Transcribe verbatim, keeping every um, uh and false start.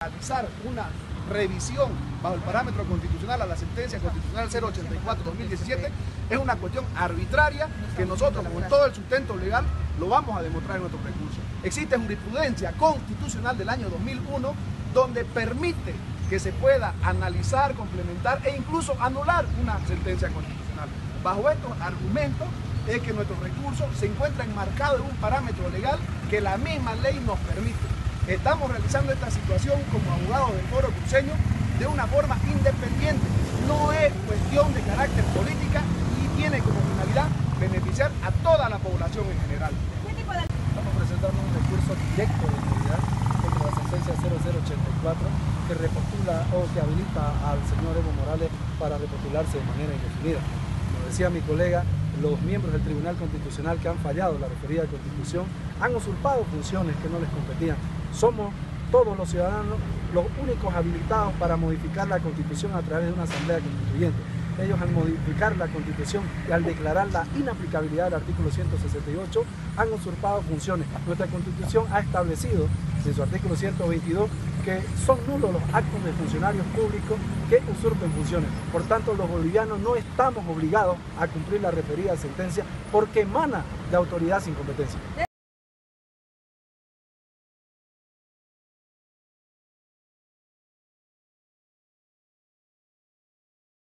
realizar una revisión bajo el parámetro constitucional a la sentencia constitucional cero ochenta y cuatro guión dos mil diecisiete es una cuestión arbitraria que nosotros con todo el sustento legal lo vamos a demostrar en nuestros recursos. Existe jurisprudencia constitucional del año dos mil uno donde permite que se pueda analizar, complementar e incluso anular una sentencia constitucional. Bajo estos argumentos es que nuestros recursos se encuentran enmarcados en un parámetro legal que la misma ley nos permite. Estamos realizando esta situación como abogados del Foro Cruceño de una forma independiente. No es cuestión de carácter política y tiene como finalidad beneficiar a toda la población en general. Estamos presentando un recurso directo de nulidad contra la sentencia cero cero ochenta y cuatro que repostula o que habilita al señor Evo Morales para repostularse de manera indefinida. Como decía mi colega, los miembros del Tribunal Constitucional que han fallado la referida Constitución han usurpado funciones que no les competían. Somos todos los ciudadanos los únicos habilitados para modificar la Constitución a través de una asamblea constituyente. Ellos al modificar la Constitución y al declarar la inaplicabilidad del artículo ciento sesenta y ocho han usurpado funciones. Nuestra Constitución ha establecido en su artículo ciento veintidós que son nulos los actos de funcionarios públicos que usurpen funciones. Por tanto, los bolivianos no estamos obligados a cumplir la referida sentencia porque emana de autoridad sin competencia.